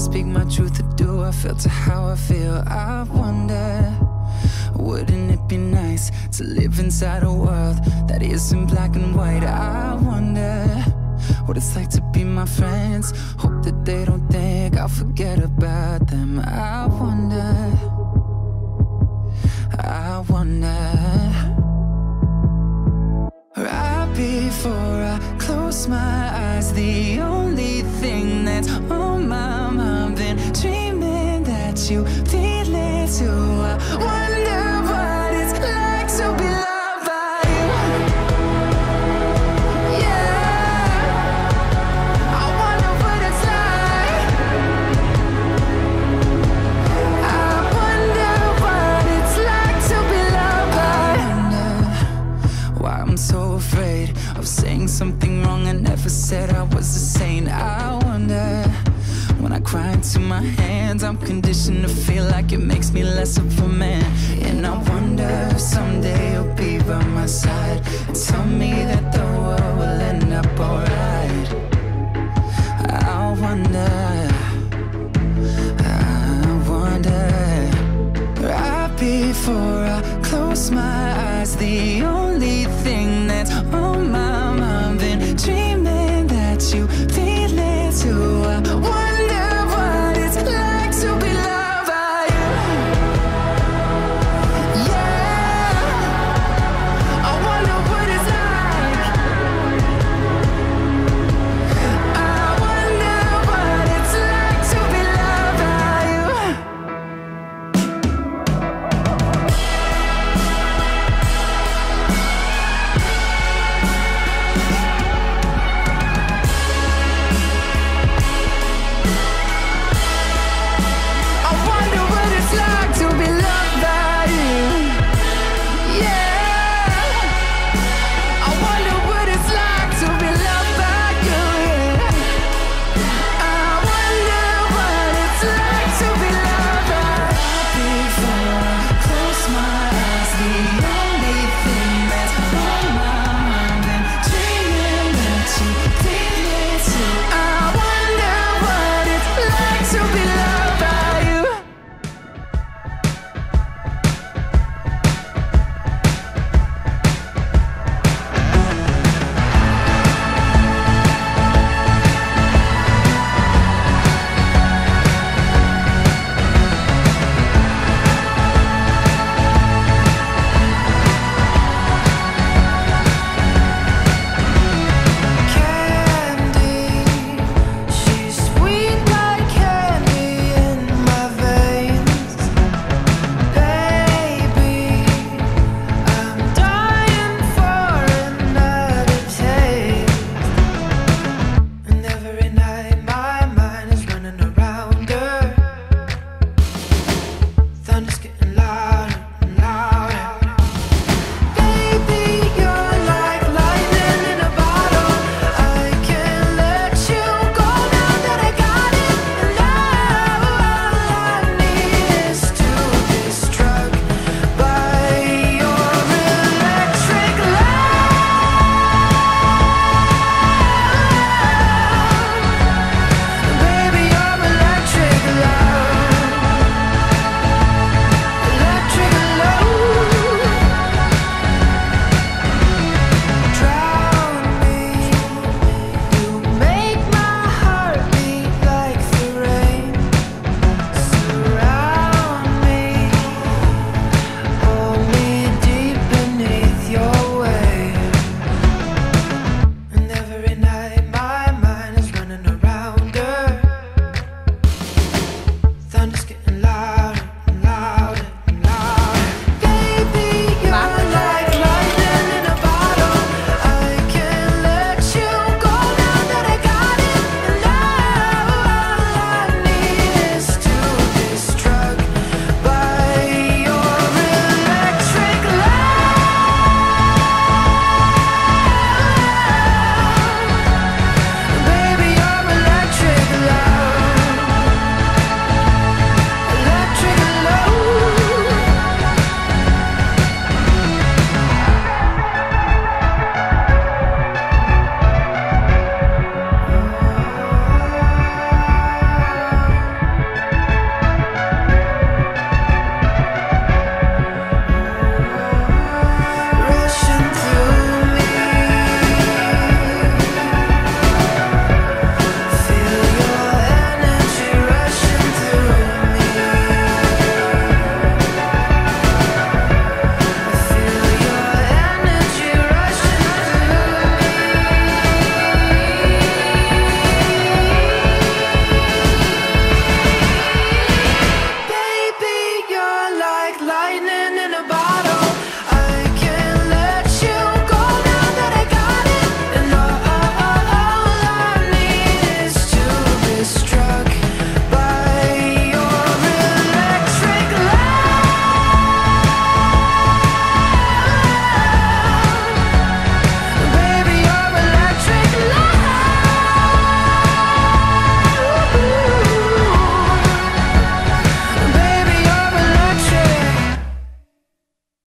speak my truth or do I filter how I feel? I wonder, wouldn't it be nice to live inside a world that isn't black and white? I wonder what it's like to be my friends. Hope that they don't think I'll forget about them. I wonder, I wonder. Right before I close my eyes, the only thing that's on my mind, been dreaming that you feel it too. I wonder what it's like to be loved by you. Yeah, I wonder what it's like. I wonder what it's like to be loved by you. I wonder why I'm so afraid of saying something wrong I never said I was a saint. I wonder, when I cry into my hands, I'm conditioned to feel like it makes me less of a man. And I wonder if someday you'll be by my side and tell me that the world will end up alright.